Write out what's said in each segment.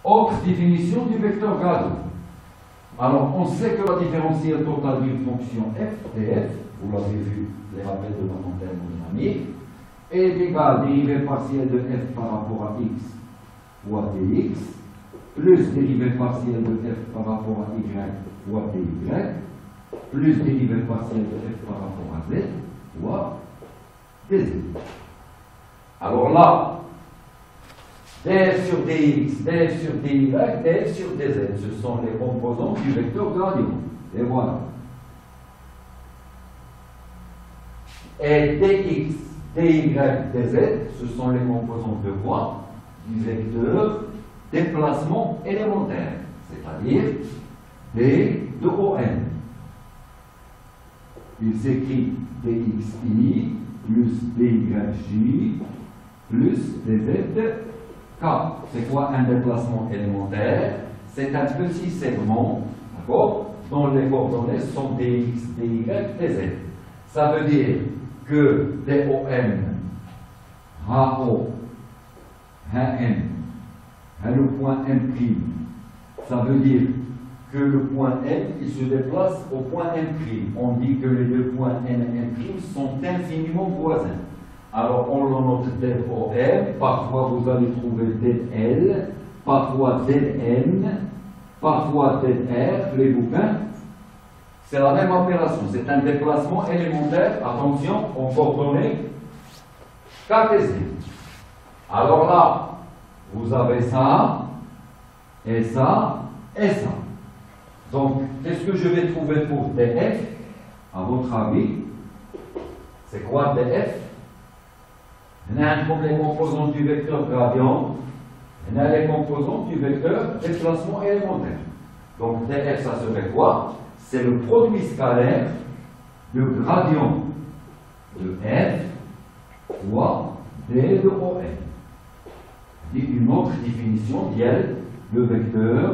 Autre définition du vecteur gradient. Alors, on sait que la différentielle totale d'une fonction f, df, vous l'avez vu, les rappels de la thermodynamique, est égale dérivée partielle de f par rapport à x fois dx, plus dérivée partielle de f par rapport à y fois dy, plus dérivée partielle de f par rapport à z fois dz. Alors là, df sur dx, df sur dy, df sur dz, ce sont les composants du vecteur gradient. Et voilà. Et dx, dy, dz, ce sont les composants de quoi? Du vecteur déplacement élémentaire, c'est-à-dire d de OM. Il s'écrit dxi plus dyj plus dz. C'est quoi un déplacement élémentaire? C'est un petit segment, d'accord, dont les coordonnées sont dx, dy, dz. Ça veut dire que DOM, HO, HM, le point M', ça veut dire que le point M, il se déplace au point M'. On dit que les deux points N et M' sont infiniment voisins. Alors on le note DOM, parfois vous allez trouver DL, parfois DN, parfois DR, les bouquins. C'est la même opération, c'est un déplacement élémentaire, attention, en coordonnées cartésiennes. Alors là, vous avez ça, et ça, et ça. Donc, qu'est-ce que je vais trouver pour DF, à votre avis? C'est quoi DF? On a comme les composants du vecteur gradient, on a les composants du vecteur déplacement élémentaire. Donc, DF, ça serait quoi? C'est le produit scalaire de gradient de f fois d de OM. Une autre définition d'IL, le vecteur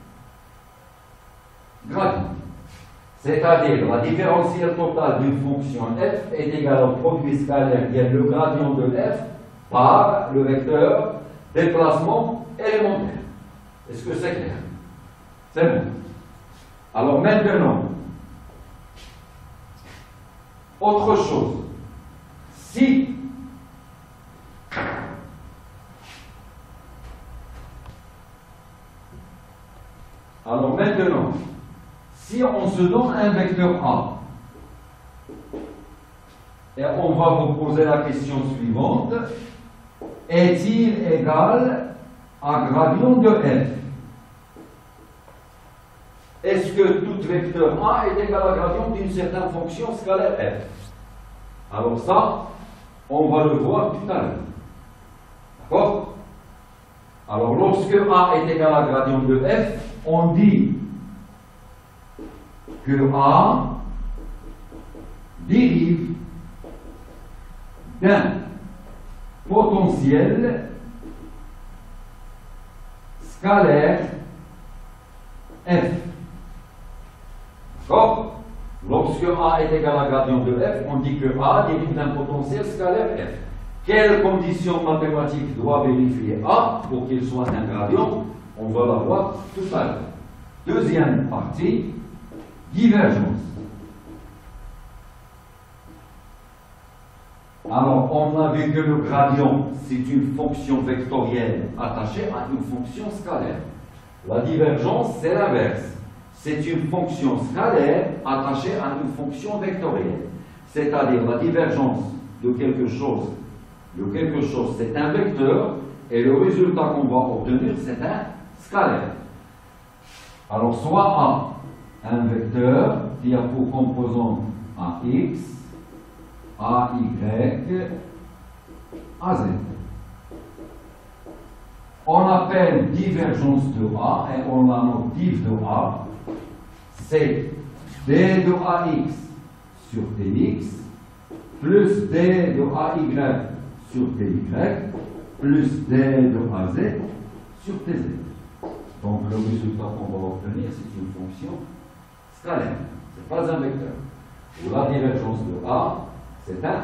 gradient. C'est-à-dire la différentielle totale d'une fonction f est égale au produit scalaire d'IL, le gradient de f, par le vecteur déplacement élémentaire. Est-ce que c'est clair? C'est bon. Alors maintenant, autre chose, si on se donne un vecteur A, et on va vous poser la question suivante, est-il égal à gradient de f? Est-ce que tout vecteur A est égal à gradient d'une certaine fonction scalaire f? Alors ça, on va le voir tout à l'heure. D'accord? Alors lorsque A est égal à gradient de f, on dit que A dérive d'un potentiel scalaire f. D'accord? Lorsque A est égal à gradient de f, on dit que A dérive d'un potentiel scalaire f. Quelles conditions mathématiques doit vérifier A pour qu'il soit un gradient? On va la voir tout à l'heure. Deuxième partie, divergence. Alors, on a vu que le gradient, c'est une fonction vectorielle attachée à une fonction scalaire. La divergence, c'est l'inverse. C'est une fonction scalaire attachée à une fonction vectorielle. C'est-à-dire la divergence de quelque chose, c'est un vecteur, et le résultat qu'on va obtenir, c'est un scalaire. Alors, soit A, un vecteur qui a pour composante AX, AY, AZ. On appelle divergence de A, et on la note div de A, c'est d de AX sur dx, plus d de AY sur dy, plus d de AZ sur tz. Donc le résultat qu'on va obtenir, c'est une fonction scalaire. Ce n'est pas un vecteur. Ou la divergence de A, c'est un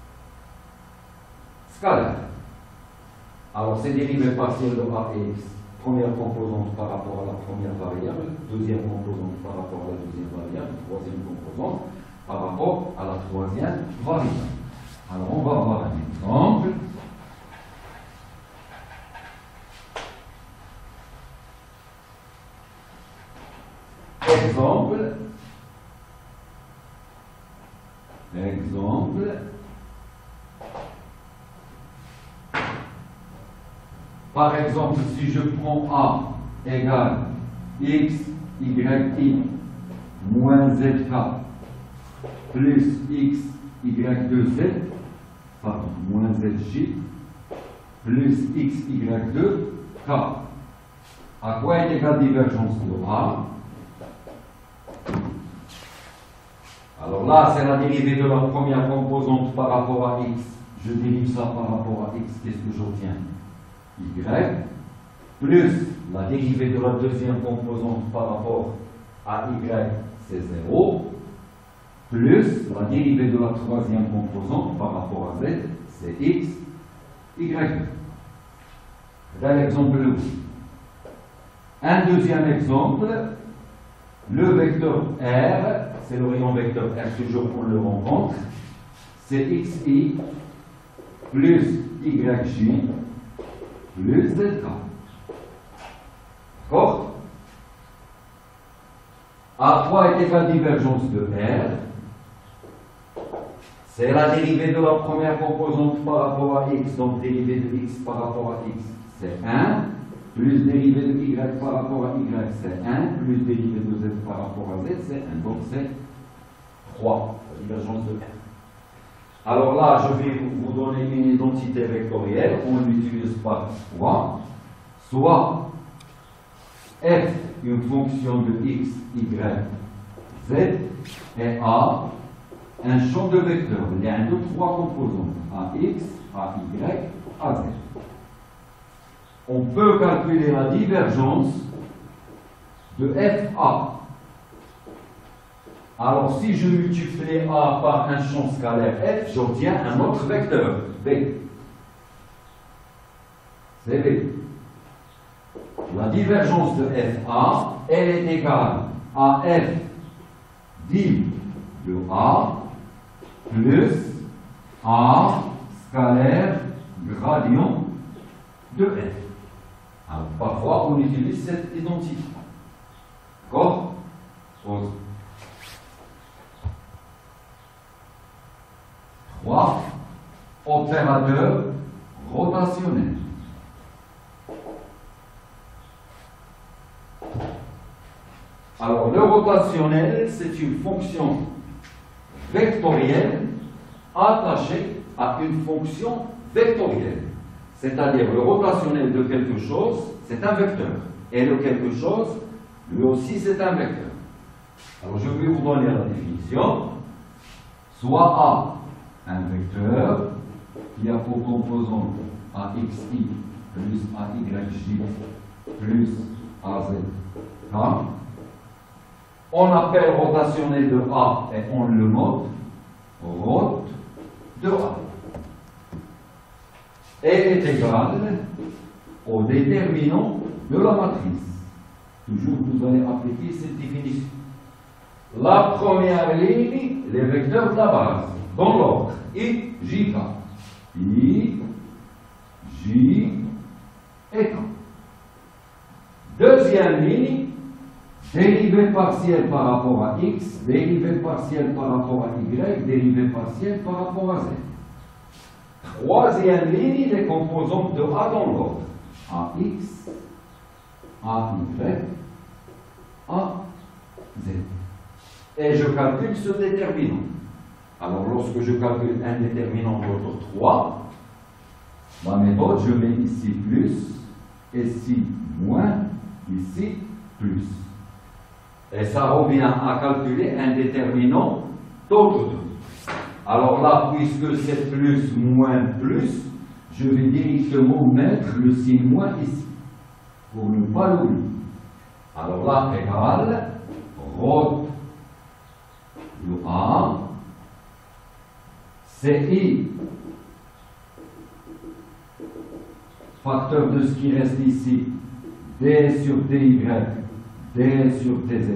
scalaire. Alors c'est dérivé partiel de AX première composante par rapport à la première variable, deuxième composante par rapport à la deuxième variable, troisième composante par rapport à la troisième variable. Alors on va voir un exemple. Exemple. Par exemple, si je prends A égale x, y, moins zk plus x, y2z, pardon, moins zj, plus x, y2, k. À quoi est égale divergence de A? Alors là, c'est la dérivée de la première composante par rapport à x. Je dérive ça par rapport à x, qu'est-ce que j'obtiens? Y, plus la dérivée de la deuxième composante par rapport à y, c'est 0, plus la dérivée de la troisième composante par rapport à z, c'est x, y. Là, l'exemple 2. Un deuxième exemple, le vecteur R, c'est le rayon vecteur R, toujours on le rencontre, c'est xi plus yj plus zk. D'accord? A3 est égal à divergence de R. C'est la dérivée de la première composante par rapport à x, donc dérivée de x par rapport à x, c'est 1, plus dérivée de y par rapport à y, c'est 1, plus dérivée de z par rapport à z, c'est 1. Donc c'est 3, la divergence de R. Alors là, je vais vous donner une identité vectorielle, on l'utilise par 3, soit f, une fonction de x, y, z, et a, un champ de vecteurs. Il y a deux, trois composantes, ax, ay, az. On peut calculer la divergence de fa. Alors, si je multiplie a par un champ scalaire f, j'obtiens un autre vecteur, b. C'est b. La divergence de fa, elle est égale à f div de a plus a scalaire gradient de f. Alors, parfois, on utilise cette identité. D'accord? 3. Opérateur rotationnel. Alors, le rotationnel, c'est une fonction vectorielle attachée à une fonction vectorielle. C'est-à-dire, le rotationnel de quelque chose, c'est un vecteur. Et le quelque chose, lui aussi, c'est un vecteur. Alors, je vais vous donner la définition. Soit A, un vecteur qui a pour composante AXI plus AYJ plus AZK. On appelle rotationnel de A et on le note rot de A. Elle est égale au déterminant de la matrice. Toujours, vous allez appliquer cette définition. La première ligne, les vecteurs de la base, dans l'ordre, I, J, K. I, J et K. Deuxième ligne, dérivée partielle par rapport à X, dérivée partielle par rapport à Y, dérivée partielle par rapport à Z. Troisième ligne, les composantes de A dans l'ordre. AX, AY, AZ. Et je calcule ce déterminant. Alors, lorsque je calcule un déterminant d'ordre 3, ma méthode, je mets ici plus, ici moins, ici plus. Et ça revient à calculer un déterminant d'ordre 2. Alors là, puisque c'est plus, moins, plus, je vais directement mettre le signe moins ici, pour ne pas l'oublier. Alors là, égal, rot de A, CI, facteur de ce qui reste ici, d sur dy, d sur tz,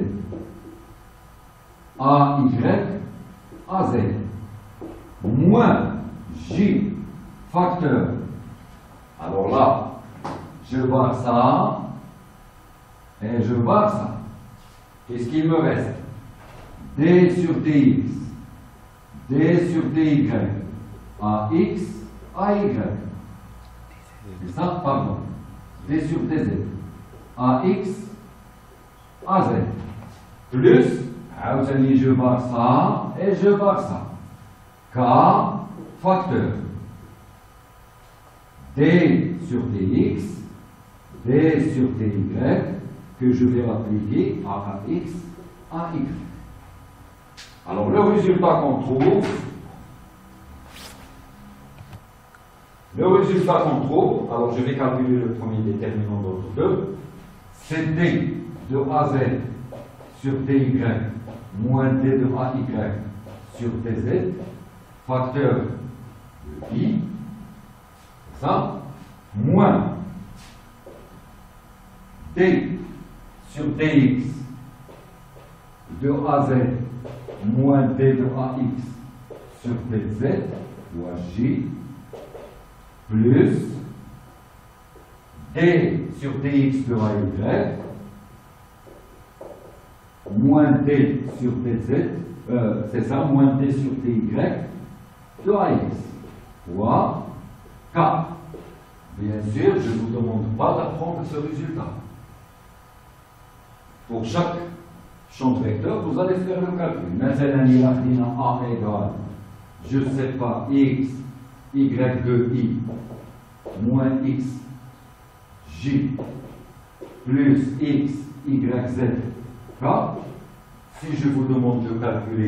ay, az, moins j facteur. Alors là, je vois ça, et je vois ça. Qu'est-ce qu'il me reste? D sur dx, d sur dy, ax, ay. C'est ça, pardon. D sur tz, ax, az. Plus, je vois ça, et je vois ça. K facteur. D sur dx, d sur dy, que je vais appliquer à ax, à y. Alors le résultat qu'on trouve, alors je vais calculer le premier déterminant d'autre 2, c'est d de az sur dy moins d de ay sur tz, facteur de i, ça, moins d sur dx de az moins d de ax sur tz, fois j, plus d sur dx de ay, moins d sur tz, c'est ça, moins d sur dy de ax, fois k. Bien sûr, je ne vous demande pas d'apprendre ce résultat. Pour chaque champ de vecteur, vous allez faire le calcul. Maintenant, il y a A égale, je ne sais pas, x, y de i, moins x, j, plus x, y, z, k. Si je vous demande de calculer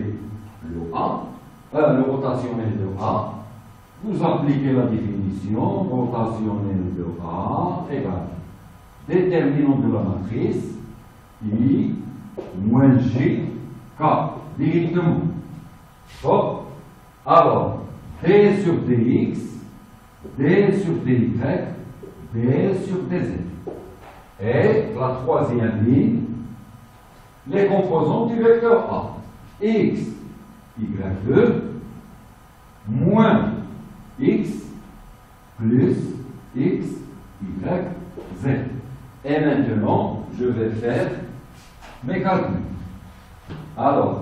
le rotationnel de A, vous appliquez la définition, rotationnel de A égale déterminant de la matrice, I moins J, K, directement. Bon. Alors, D sur dx, D sur dy, D sur tz. Et la troisième ligne, les composants du vecteur A. X, Y2, moins x plus x, y, z. Et maintenant, je vais faire mes calculs. Alors,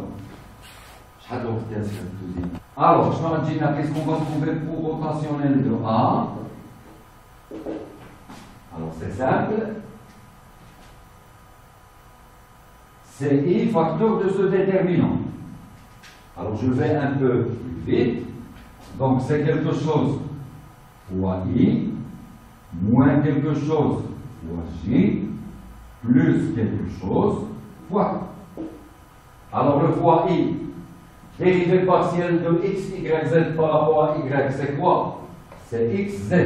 qu'est-ce qu'on va trouver pour rotationnel de A? Alors, c'est simple. C'est I facteur de ce déterminant. Alors, je vais un peu plus vite. Donc, c'est quelque chose fois I, moins quelque chose fois J, plus quelque chose fois. Alors, le fois I, dérivé partiel de x, y, z par rapport à y, c'est quoi? C'est x, z.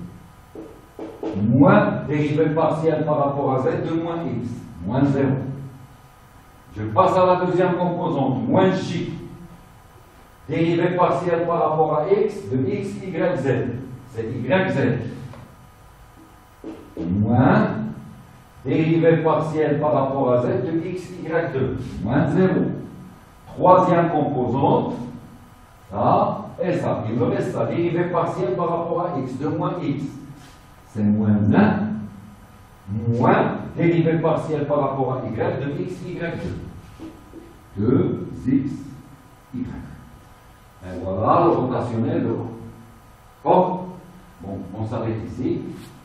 Moins dérivé partiel par rapport à z de moins x, moins 0. Je passe à la deuxième composante, moins j. Dérivé partiel par rapport à x de x, y, z. C'est y, z. Moins dérivé partiel par rapport à z de x, y, 2. Moins 0. Troisième composante, ça et ça. Il me reste ça. Dérivé partiel par rapport à x de moins x. C'est moins 1. Moins dérivé partiel par rapport à y de x, y, 2. 2x, y. Et voilà le rotationnel de A. Bon, on s'arrête ici.